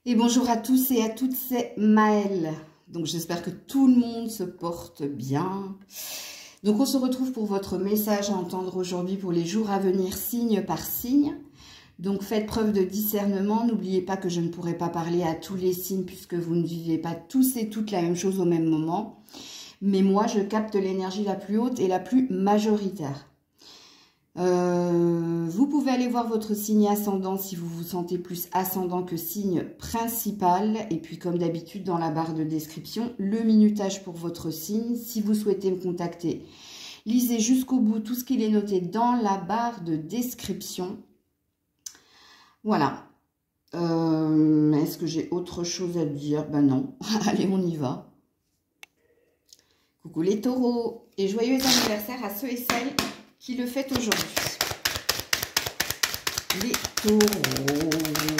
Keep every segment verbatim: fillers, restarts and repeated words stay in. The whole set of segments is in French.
Et bonjour à tous et à toutes, c'est Maëlle. Donc j'espère que tout le monde se porte bien. Donc on se retrouve pour votre message à entendre aujourd'hui pour les jours à venir, signe par signe. Donc faites preuve de discernement. N'oubliez pas que je ne pourrai pas parler à tous les signes puisque vous ne vivez pas tous et toutes la même chose au même moment. Mais moi, je capte l'énergie la plus haute et la plus majoritaire. Euh, vous pouvez aller voir votre signe ascendant si vous vous sentez plus ascendant que signe principal. Et puis comme d'habitude dans la barre de description, le minutage pour votre signe. Si vous souhaitez me contacter, lisez jusqu'au bout tout ce qu'il est noté dans la barre de description. Voilà. Euh, Est-ce que j'ai autre chose à dire? Ben non. Allez, on y va. Coucou les taureaux et joyeux anniversaire à ceux et celles qui le fêtent aujourd'hui. Les taureaux.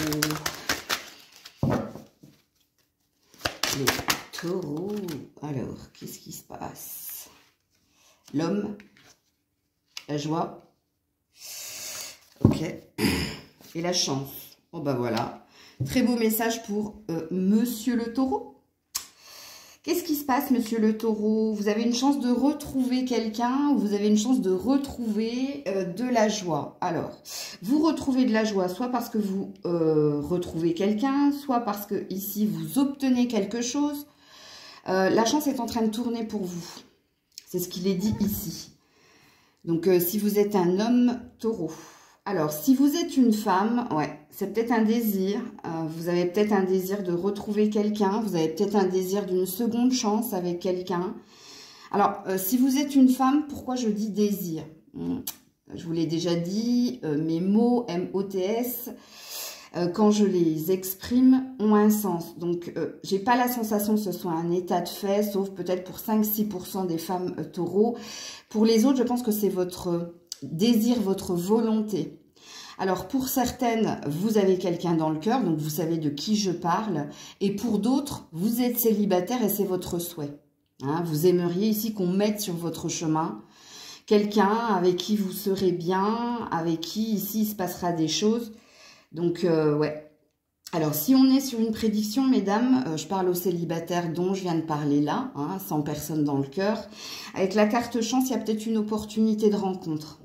Les taureaux. Alors, qu'est-ce qui se passe? L'homme. La joie. Ok. Et la chance. Bon, ben voilà. Très beau message pour euh, Monsieur le Taureau. Qu'est-ce qui se passe, Monsieur le Taureau? Vous avez une chance de retrouver quelqu'un ou vous avez une chance de retrouver euh, de la joie. Alors, vous retrouvez de la joie soit parce que vous euh, retrouvez quelqu'un, soit parce que ici vous obtenez quelque chose. Euh, la chance est en train de tourner pour vous. C'est ce qu'il est dit ici. Donc, euh, si vous êtes un homme taureau. Alors, si vous êtes une femme, ouais, c'est peut-être un désir. Euh, vous avez peut-être un désir de retrouver quelqu'un. Vous avez peut-être un désir d'une seconde chance avec quelqu'un. Alors, euh, si vous êtes une femme, pourquoi je dis désir? Hum, Je vous l'ai déjà dit, euh, mes mots M O T S, euh, quand je les exprime, ont un sens. Donc, euh, j'ai pas la sensation que ce soit un état de fait, sauf peut-être pour cinq à six pour cent des femmes euh, taureaux. Pour les autres, je pense que c'est votre désir, votre volonté. Alors pour certaines, vous avez quelqu'un dans le cœur, donc vous savez de qui je parle. Et pour d'autres, vous êtes célibataire et c'est votre souhait. Hein, vous aimeriez ici qu'on mette sur votre chemin quelqu'un avec qui vous serez bien, avec qui ici il se passera des choses. Donc euh, ouais. Alors si on est sur une prédiction, mesdames, euh, je parle aux célibataires dont je viens de parler là, hein, sans personne dans le cœur. Avec la carte chance, il y a peut-être une opportunité de rencontre.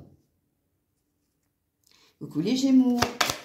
Coucou les Gémeaux.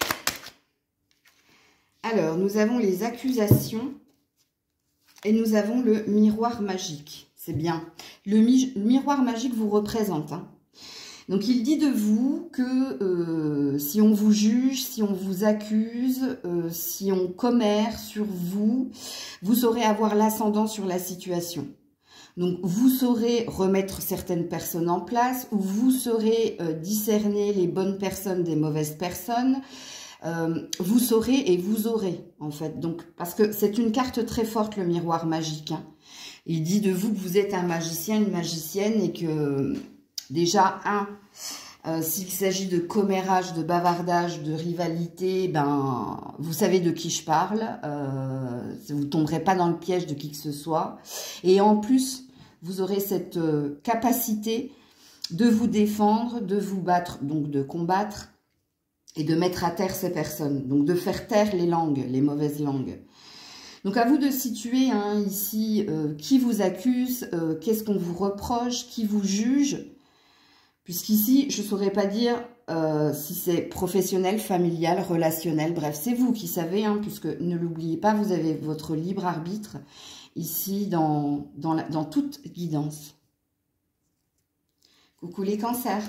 Alors, nous avons les accusations et nous avons le miroir magique. C'est bien. Le, mi le miroir magique vous représente. Hein. Donc, il dit de vous que euh, si on vous juge, si on vous accuse, euh, si on commère sur vous, vous saurez avoir l'ascendant sur la situation. Donc, vous saurez remettre certaines personnes en place ou vous saurez euh, discerner les bonnes personnes des mauvaises personnes. Euh, vous saurez et vous aurez, en fait. Donc, parce que c'est une carte très forte, le miroir magique. Hein. Il dit de vous que vous êtes un magicien, une magicienne et que, déjà, un, euh, s'il s'agit de commérage, de bavardage, de rivalité, ben, vous savez de qui je parle. Euh, vous ne tomberez pas dans le piège de qui que ce soit. Et en plus, vous aurez cette euh, capacité de vous défendre, de vous battre, donc de combattre et de mettre à terre ces personnes. Donc de faire taire les langues, les mauvaises langues. Donc à vous de situer hein, ici euh, qui vous accuse, euh, qu'est-ce qu'on vous reproche, qui vous juge. Puisqu'ici, je ne saurais pas dire euh, si c'est professionnel, familial, relationnel. Bref, c'est vous qui savez, hein, puisque ne l'oubliez pas, vous avez votre libre arbitre ici dans, dans, la, dans toute guidance. Coucou les cancers.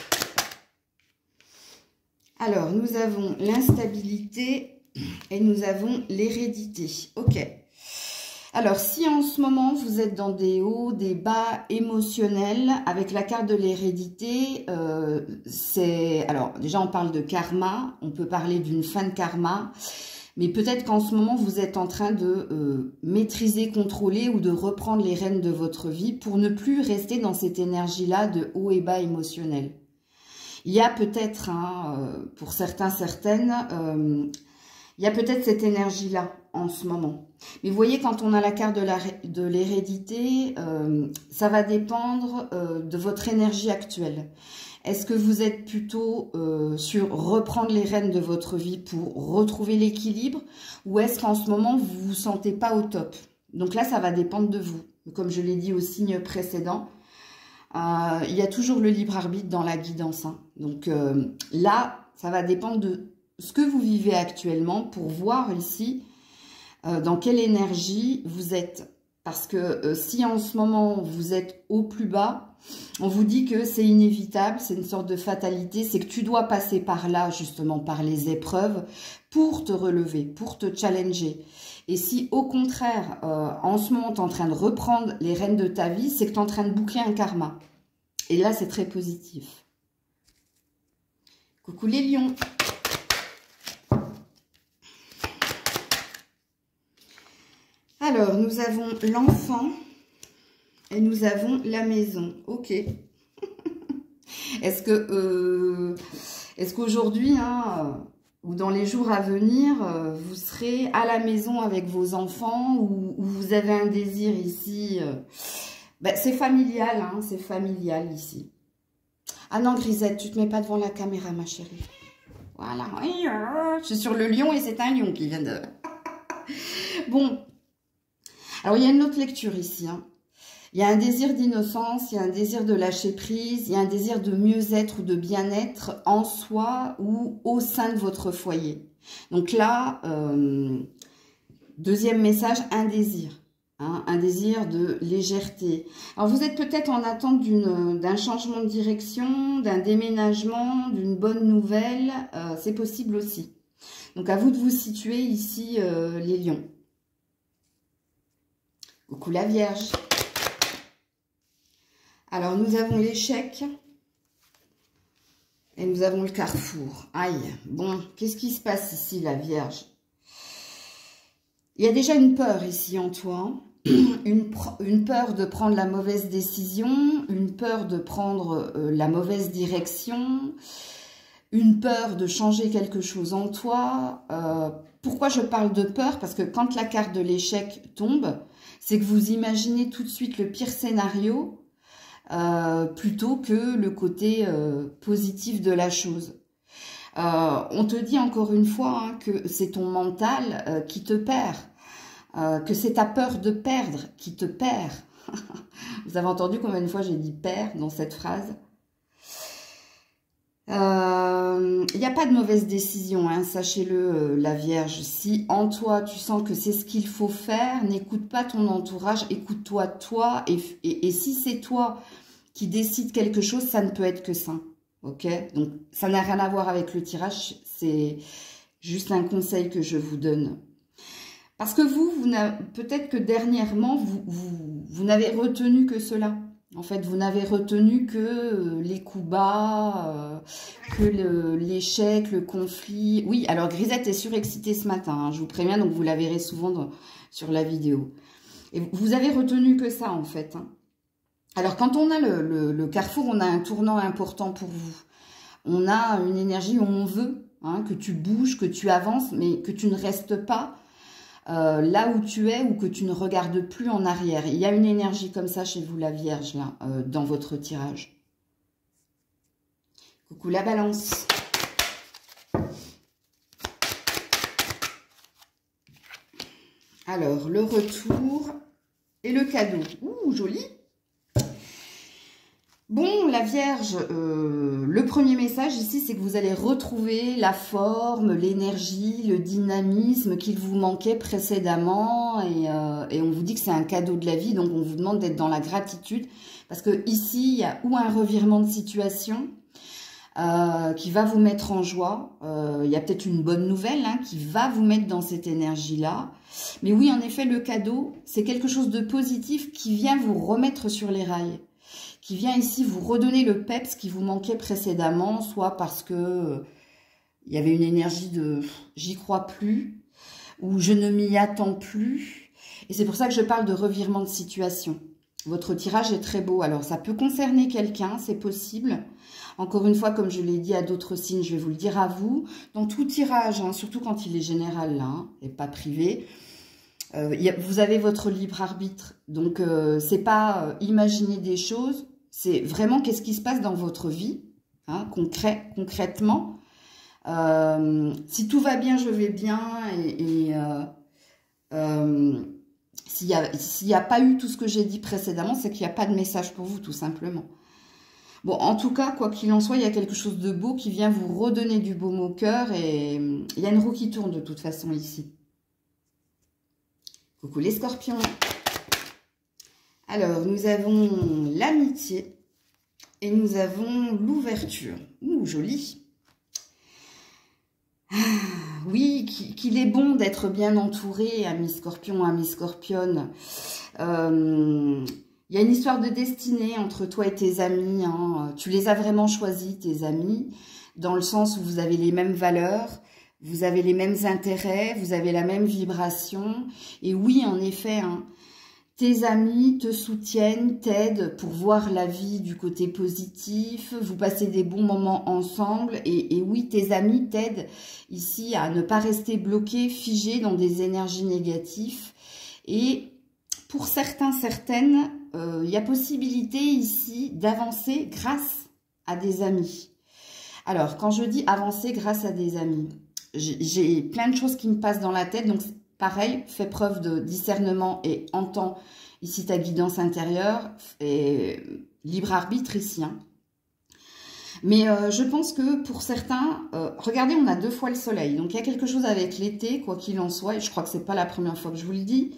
Alors, nous avons l'instabilité et nous avons l'hérédité. Ok. Alors, si en ce moment, vous êtes dans des hauts, des bas émotionnels, avec la carte de l'hérédité, euh, c'est... Alors, déjà, on parle de karma, on peut parler d'une fin de karma, mais peut-être qu'en ce moment, vous êtes en train de euh, maîtriser, contrôler ou de reprendre les rênes de votre vie pour ne plus rester dans cette énergie-là de haut et bas émotionnel. Il y a peut-être, hein, pour certains, certaines, euh, il y a peut-être cette énergie-là en ce moment. Mais vous voyez, quand on a la carte de l'hérédité, euh, ça va dépendre euh, de votre énergie actuelle. Est-ce que vous êtes plutôt euh, sur reprendre les rênes de votre vie pour retrouver l'équilibre? Ou est-ce qu'en ce moment, vous ne vous sentez pas au top? Donc là, ça va dépendre de vous. Comme je l'ai dit au signe précédent, euh, il y a toujours le libre arbitre dans la guidance. Hein. Donc euh, là, ça va dépendre de ce que vous vivez actuellement pour voir ici euh, dans quelle énergie vous êtes. Parce que euh, si en ce moment, vous êtes au plus bas, on vous dit que c'est inévitable, c'est une sorte de fatalité, c'est que tu dois passer par là, justement, par les épreuves, pour te relever, pour te challenger. Et si, au contraire, euh, en ce moment, tu es en train de reprendre les rênes de ta vie, c'est que tu es en train de boucler un karma. Et là, c'est très positif. Coucou les lions. Alors, nous avons l'enfant. Et nous avons la maison. Ok. Est-ce que, euh, est-ce qu'aujourd'hui, hein, ou dans les jours à venir, euh, vous serez à la maison avec vos enfants ou, ou vous avez un désir ici euh, ben, c'est familial, hein, c'est familial ici. Ah non, Grisette, tu te mets pas devant la caméra, ma chérie. Voilà. Je suis sur le lion et c'est un lion qui vient de... Bon. Alors, il y a une autre lecture ici, hein. Il y a un désir d'innocence, il y a un désir de lâcher prise, il y a un désir de mieux-être ou de bien-être en soi ou au sein de votre foyer. Donc là, euh, deuxième message, un désir. Hein, un désir de légèreté. Alors vous êtes peut-être en attente d'un changement de direction, d'un déménagement, d'une bonne nouvelle. Euh, c'est possible aussi. Donc à vous de vous situer ici, euh, les lions. Coucou la Vierge. Alors, nous avons l'échec et nous avons le carrefour. Aïe, bon, qu'est-ce qui se passe ici, la Vierge? Il y a déjà une peur ici en toi, une, une peur de prendre la mauvaise décision, une peur de prendre euh, la mauvaise direction, une peur de changer quelque chose en toi. Euh, pourquoi je parle de peur? Parce que quand la carte de l'échec tombe, c'est que vous imaginez tout de suite le pire scénario, Euh, plutôt que le côté euh, positif de la chose. Euh, on te dit encore une fois hein, que c'est ton mental euh, qui te perd, euh, que c'est ta peur de perdre qui te perd. Vous avez entendu combien de fois j'ai dit perdre dans cette phrase? Il euh, n'y a pas de mauvaise décision, hein, sachez-le, euh, la Vierge. Si en toi, tu sens que c'est ce qu'il faut faire, n'écoute pas ton entourage, écoute-toi toi. Et, et, et si c'est toi qui décide quelque chose, ça ne peut être que ça. Ok? Donc, ça n'a rien à voir avec le tirage. C'est juste un conseil que je vous donne. Parce que vous, vous peut-être que dernièrement, vous, vous, vous n'avez retenu que cela. En fait, vous n'avez retenu que les coups bas, euh, que l'échec, le, le conflit. Oui, alors Grisette est surexcitée ce matin, hein, je vous préviens, donc vous la verrez souvent dans, sur la vidéo. Et vous avez retenu que ça, en fait. Hein. Alors, quand on a le, le, le carrefour, on a un tournant important pour vous. On a une énergie où on veut hein, que tu bouges, que tu avances, mais que tu ne restes pas Euh, là où tu es ou que tu ne regardes plus en arrière. Il y a une énergie comme ça chez vous, la Vierge, là, euh, dans votre tirage. Coucou la Balance. Alors, le retour et le cadeau. Ouh, joli. Bon, la Vierge, euh, le premier message ici, c'est que vous allez retrouver la forme, l'énergie, le dynamisme qu'il vous manquait précédemment. Et, euh, et on vous dit que c'est un cadeau de la vie, donc on vous demande d'être dans la gratitude. Parce que ici, il y a ou un revirement de situation euh, qui va vous mettre en joie. Euh, il y a peut-être une bonne nouvelle hein, qui va vous mettre dans cette énergie-là. Mais oui, en effet, le cadeau, c'est quelque chose de positif qui vient vous remettre sur les rails, qui vient ici vous redonner le peps qui vous manquait précédemment, soit parce que euh, il y avait une énergie de « j'y crois plus » ou « je ne m'y attends plus ». Et c'est pour ça que je parle de revirement de situation. Votre tirage est très beau. Alors, ça peut concerner quelqu'un, c'est possible. Encore une fois, comme je l'ai dit à d'autres signes, je vais vous le dire à vous. Dans tout tirage, hein, surtout quand il est général là, hein, et pas privé, euh, y a, vous avez votre libre arbitre. Donc, euh, c'est pas euh, imaginer des choses, c'est vraiment qu'est-ce qui se passe dans votre vie. hein, concret, concrètement. Euh, si tout va bien, je vais bien, et, et euh, euh, s'il n'y a, s'il n'y a pas eu tout ce que j'ai dit précédemment, c'est qu'il n'y a pas de message pour vous, tout simplement. Bon, en tout cas, quoi qu'il en soit, il y a quelque chose de beau qui vient vous redonner du baume au cœur, et il y a une roue qui tourne de toute façon ici. Coucou les scorpions. Alors, nous avons l'amitié et nous avons l'ouverture. Ouh, joli. Ah, oui, qu'il est bon d'être bien entouré, amis scorpions, amis scorpionnes. Euh, il y a une histoire de destinée entre toi et tes amis. Hein. Tu les as vraiment choisis, tes amis, dans le sens où vous avez les mêmes valeurs, vous avez les mêmes intérêts, vous avez la même vibration. Et oui, en effet, hein, tes amis te soutiennent, t'aident pour voir la vie du côté positif, vous passez des bons moments ensemble, et, et oui, tes amis t'aident ici à ne pas rester bloqué, figé dans des énergies négatives. Et pour certains, certaines, euh, il y a possibilité ici d'avancer grâce à des amis. Alors, quand je dis avancer grâce à des amis, j'ai plein de choses qui me passent dans la tête, donc pareil, fais preuve de discernement et entends ici ta guidance intérieure, et libre arbitre ici. Hein. Mais euh, je pense que pour certains, euh, regardez, on a deux fois le soleil, donc il y a quelque chose avec l'été, quoi qu'il en soit, et je crois que c'est pas la première fois que je vous le dis.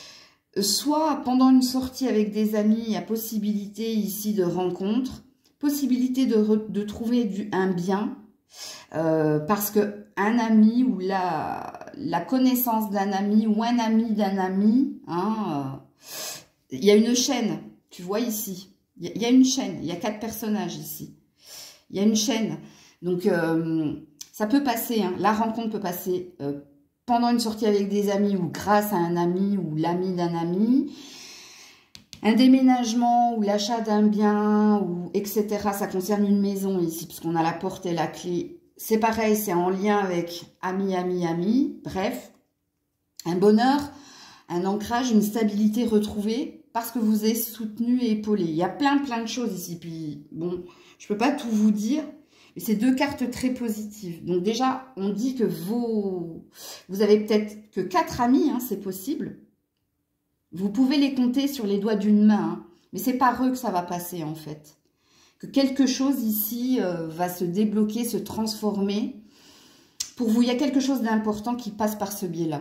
Soit pendant une sortie avec des amis, il y a possibilité ici de rencontre, possibilité de, re, de trouver du, un bien, euh, parce que un ami ou la, la connaissance d'un ami ou un ami d'un ami, hein, euh, il y a une chaîne, tu vois ici, il y, y a une chaîne, il y a quatre personnages ici, il y a une chaîne, donc euh, ça peut passer, hein, la rencontre peut passer euh, pendant une sortie avec des amis ou grâce à un ami ou l'ami d'un ami, un déménagement ou l'achat d'un bien, ou et cetera. Ça concerne une maison ici, puisqu'on a la porte et la clé. C'est pareil, c'est en lien avec ami, ami, ami. Bref, un bonheur, un ancrage, une stabilité retrouvée parce que vous êtes soutenu et épaulé. Il y a plein, plein de choses ici. Puis, bon, je ne peux pas tout vous dire, mais c'est deux cartes très positives. Donc déjà, on dit que vos... vous avez peut-être que quatre amis, hein, c'est possible. Vous pouvez les compter sur les doigts d'une main, hein, mais c'est par eux que ça va passer en fait. Que quelque chose ici euh, va se débloquer, se transformer. Pour vous, il y a quelque chose d'important qui passe par ce biais-là.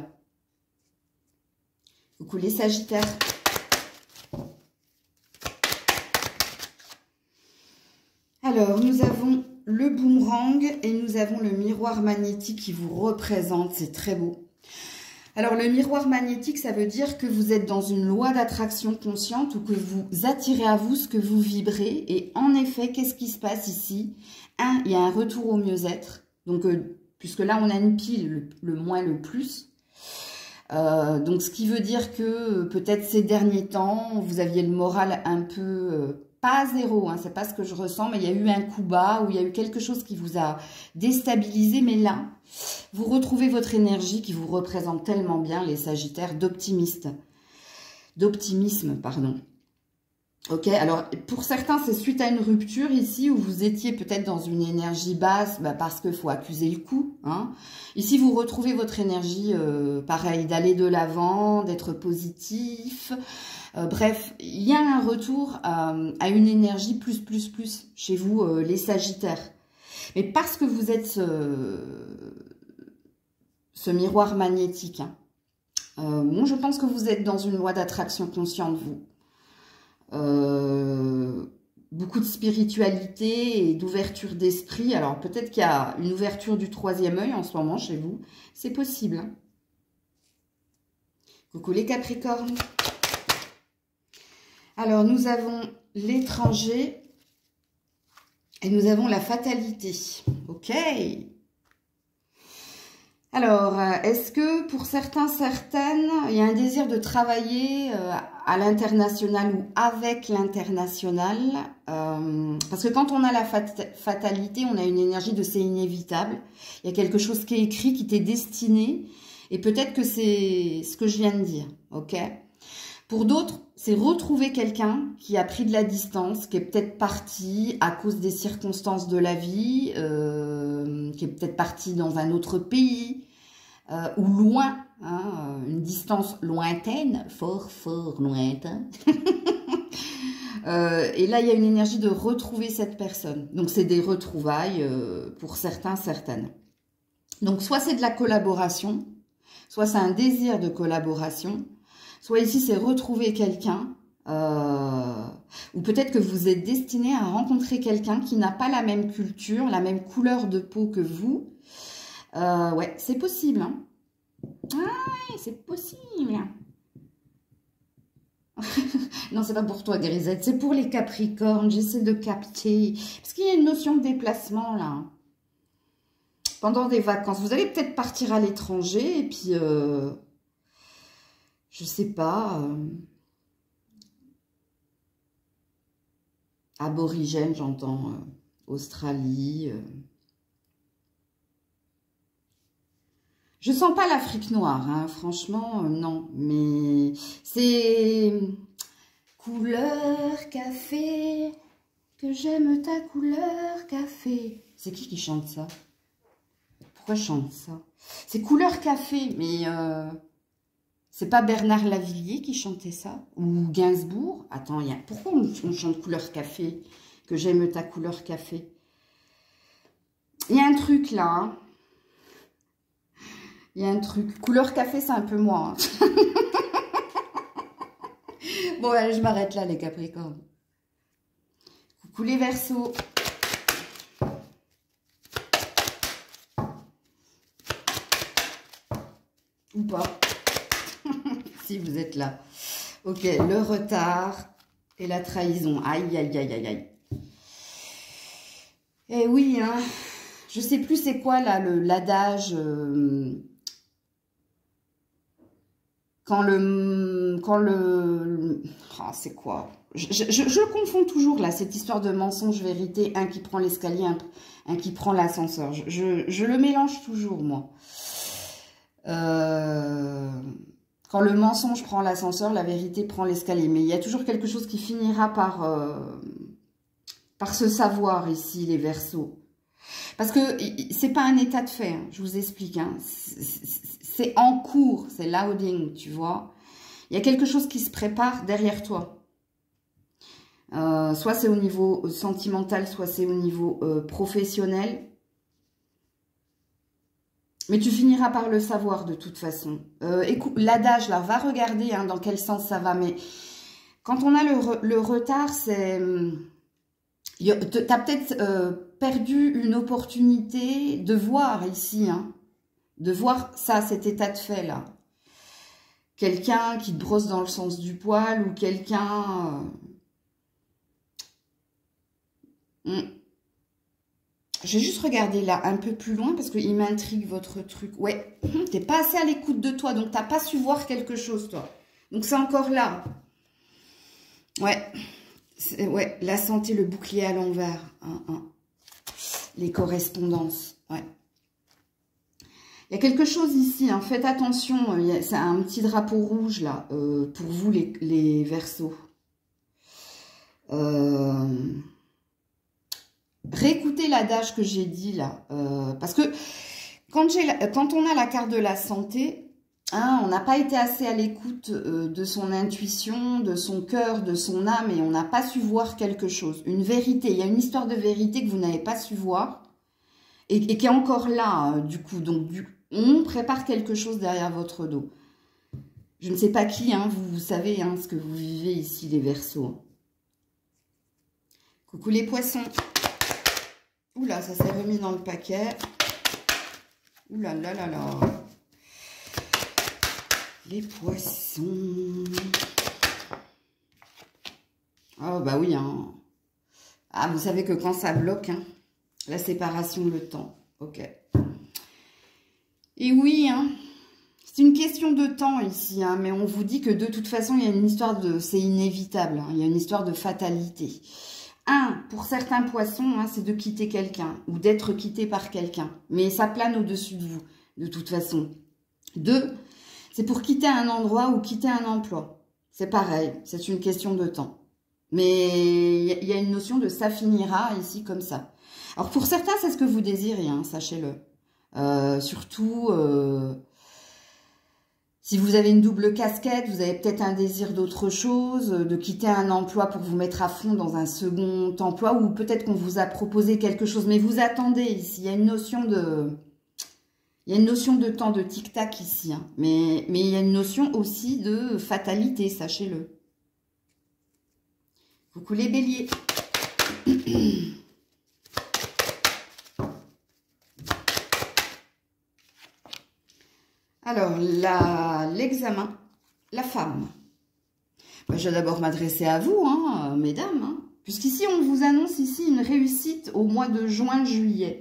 Coucou les Sagittaires. Alors, nous avons le boomerang et nous avons le miroir magnétique qui vous représente. C'est très beau. Alors, le miroir magnétique, ça veut dire que vous êtes dans une loi d'attraction consciente ou que vous attirez à vous ce que vous vibrez. Et en effet, qu'est-ce qui se passe ici? Un, il y a un retour au mieux-être. Donc, euh, puisque là, on a une pile, le, le moins, le plus. Euh, donc, ce qui veut dire que euh, peut-être ces derniers temps, vous aviez le moral un peu... Euh, pas à zéro, hein, c'est pas ce que je ressens, mais il y a eu un coup bas ou il y a eu quelque chose qui vous a déstabilisé. Mais là, vous retrouvez votre énergie qui vous représente tellement bien, les Sagittaires, d'optimiste, d'optimisme, pardon. Ok, alors pour certains, c'est suite à une rupture ici où vous étiez peut-être dans une énergie basse, bah, parce qu'il faut accuser le coup. Hein. Ici, vous retrouvez votre énergie, euh, pareil, d'aller de l'avant, d'être positif. Euh, bref, il y a un retour euh, à une énergie plus, plus, plus chez vous, euh, les Sagittaires. Mais parce que vous êtes ce, ce miroir magnétique, hein, euh, bon, je pense que vous êtes dans une loi d'attraction consciente, vous. Euh, beaucoup de spiritualité et d'ouverture d'esprit. Alors, peut-être qu'il y a une ouverture du troisième œil en ce moment chez vous. C'est possible. Hein. Coucou les Capricornes. Alors, nous avons l'étranger et nous avons la fatalité. Ok. Alors, est-ce que pour certains, certaines, il y a un désir de travailler à l'international ou avec l'international? euh, Parce que quand on a la fat fatalité, on a une énergie de c'est inévitable. Il y a quelque chose qui est écrit, qui t'est destiné. Et peut-être que c'est ce que je viens de dire. Ok. Pour d'autres, c'est retrouver quelqu'un qui a pris de la distance, qui est peut-être parti à cause des circonstances de la vie, euh, qui est peut-être parti dans un autre pays, euh, ou loin, hein, une distance lointaine, fort, fort lointaine. euh, et là, il y a une énergie de retrouver cette personne. Donc, c'est des retrouvailles euh, pour certains, certaines. Donc, soit c'est de la collaboration, soit c'est un désir de collaboration, soit ici, c'est retrouver quelqu'un, euh, ou peut-être que vous êtes destiné à rencontrer quelqu'un qui n'a pas la même culture, la même couleur de peau que vous. Euh, ouais, c'est possible. Hein. Ouais, c'est possible. Non, c'est pas pour toi, Grisette, c'est pour les Capricornes. J'essaie de capter. Parce qu'il y a une notion de déplacement, là. Pendant des vacances. Vous allez peut-être partir à l'étranger, et puis... Euh, je sais pas, euh, aborigène, j'entends, euh, Australie. Euh. Je sens pas l'Afrique noire, hein, franchement, euh, non. Mais c'est couleur café, que j'aime ta couleur café. C'est qui qui chante ça? Pourquoi je chante ça? C'est couleur café, mais... Euh, c'est pas Bernard Lavilliers qui chantait ça? Ou Gainsbourg? Attends, y a... pourquoi on, on chante couleur café? Que j'aime ta couleur café. Il y a un truc là. Hein. Il y a un truc. Couleur café, c'est un peu moi. Hein. Bon, allez, je m'arrête là, les Capricornes. Coucou les Verseaux. Ou pas. Si vous êtes là. Ok, le retard et la trahison. Aïe, aïe, aïe, aïe, aïe. Eh oui, hein. Je sais plus c'est quoi là, le l'adage. Euh, quand le... Quand le... Oh, c'est quoi? je, je, je le confonds toujours là, cette histoire de mensonge-vérité. Un qui prend l'escalier, un, un qui prend l'ascenseur. Je, je, je le mélange toujours, moi. Euh... Quand le mensonge prend l'ascenseur, la vérité prend l'escalier. Mais il y a toujours quelque chose qui finira par, euh, par se savoir ici, les Verseaux. Parce que c'est pas un état de fait, hein, je vous explique. Hein. C'est en cours, c'est loading, tu vois. Il y a quelque chose qui se prépare derrière toi. Euh, soit c'est au niveau sentimental, soit c'est au niveau euh, professionnel. Mais tu finiras par le savoir de toute façon. Euh, écoute, l'adage, là, va regarder hein, dans quel sens ça va. Mais quand on a le, re, le retard, c'est... Tu as peut-être euh, perdu une opportunité de voir ici. Hein, de voir ça, cet état de fait, là. Quelqu'un qui te brosse dans le sens du poil ou quelqu'un... Euh... Hmm. Je vais juste regarder là un peu plus loin parce qu'il m'intrigue votre truc. Ouais, t'es pas assez à l'écoute de toi, donc t'as pas su voir quelque chose, toi. Donc c'est encore là. Ouais, ouais, la santé, le bouclier à l'envers. Hein, hein. Les correspondances, ouais. Il y a quelque chose ici, hein. Faites attention, c'est un petit drapeau rouge là, euh, pour vous les, les Verseaux. Euh... Réécoutez l'adage que j'ai dit là, euh, parce que quand, quand on a la carte de la santé, hein, on n'a pas été assez à l'écoute euh, de son intuition, de son cœur, de son âme, et on n'a pas su voir quelque chose, une vérité. Il y a une histoire de vérité que vous n'avez pas su voir, et, et qui est encore là, euh, du coup. Donc, du, on prépare quelque chose derrière votre dos. Je ne sais pas qui, hein, vous, vous savez hein, ce que vous vivez ici, les Verseaux. Coucou les Poissons. Oula, ça s'est remis dans le paquet. Oula là là là. Les Poissons. Oh bah oui, hein. Ah, vous savez que quand ça bloque, hein, la séparation, le temps. Ok. Et oui, hein, c'est une question de temps ici, hein, mais on vous dit que de toute façon, il y a une histoire de... C'est inévitable, hein, il y a une histoire de fatalité. Un, pour certains poissons, hein, c'est de quitter quelqu'un ou d'être quitté par quelqu'un. Mais ça plane au-dessus de vous, de toute façon. Deux, c'est pour quitter un endroit ou quitter un emploi. c'est pareil, c'est une question de temps. Mais il y a une notion de ça finira ici comme ça. Alors pour certains, c'est ce que vous désirez, hein, sachez-le. Euh, surtout, euh, si vous avez une double casquette, vous avez peut-être un désir d'autre chose, de quitter un emploi pour vous mettre à fond dans un second emploi, ou peut-être qu'on vous a proposé quelque chose, mais vous attendez ici. Il y a une notion de... Il y a une notion de temps, de tic-tac ici, hein. mais, mais il y a une notion aussi de fatalité, sachez-le. Coucou les béliers. Alors, l'examen, la, la femme. Ben, je vais d'abord m'adresser à vous, hein, mesdames, hein, puisqu'ici, on vous annonce ici une réussite au mois de juin-juillet.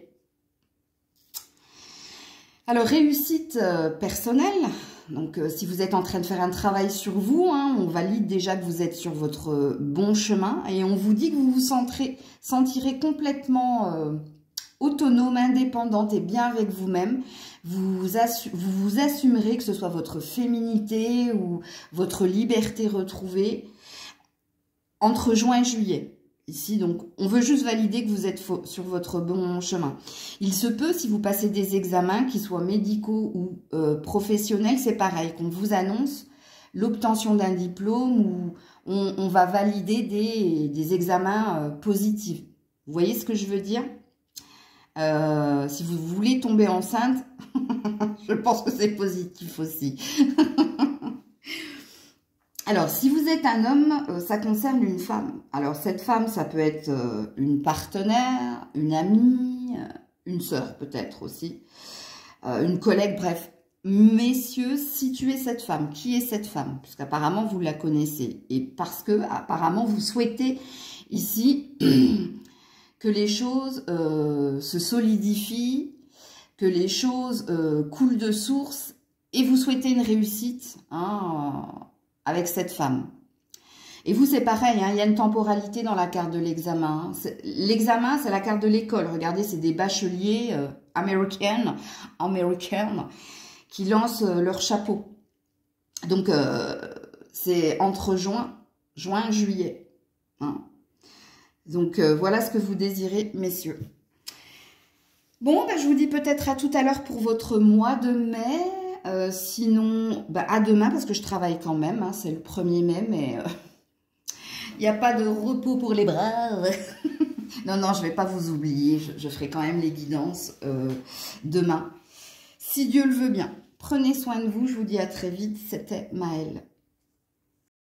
Alors, réussite euh, personnelle, donc euh, si vous êtes en train de faire un travail sur vous, hein, on valide déjà que vous êtes sur votre euh, bon chemin et on vous dit que vous vous sentirez, sentirez complètement euh, autonome, indépendante et bien avec vous-même. Vous, vous, vous vous assumerez que ce soit votre féminité ou votre liberté retrouvée entre juin et juillet. Ici, donc, on veut juste valider que vous êtes sur votre bon chemin. Il se peut, si vous passez des examens, qu'ils soient médicaux ou euh, professionnels, c'est pareil, qu'on vous annonce l'obtention d'un diplôme ou on, on va valider des, des examens euh, positifs. Vous voyez ce que je veux dire? euh, Si vous voulez tomber enceinte, je pense que c'est positif aussi. Alors, si vous êtes un homme, euh, ça concerne une femme. Alors, cette femme, ça peut être euh, une partenaire, une amie, euh, une sœur peut-être aussi, euh, une collègue, bref. Messieurs, situez cette femme. Qui est cette femme? Puisqu'apparemment, vous la connaissez. Et parce que, apparemment, vous souhaitez ici que les choses euh, se solidifient, que les choses euh, coulent de source, et vous souhaitez une réussite, hein, avec cette femme. Et vous, c'est pareil, hein, il y a une temporalité dans la carte de l'examen. L'examen, c'est la carte de l'école. Regardez, c'est des bacheliers euh, américaines, américaines qui lancent euh, leur chapeau. Donc, euh, c'est entre juin, juin, juillet. Hein. Donc, euh, voilà ce que vous désirez, messieurs. Bon, ben, je vous dis peut-être à tout à l'heure pour votre mois de mai. Euh, sinon, bah, à demain, parce que je travaille quand même, hein, c'est le premier mai, mais il euh, n'y a pas de repos pour les braves. Non, non, je ne vais pas vous oublier, je, je ferai quand même les guidances euh, demain. Si Dieu le veut bien, prenez soin de vous, je vous dis à très vite, c'était Maëlle.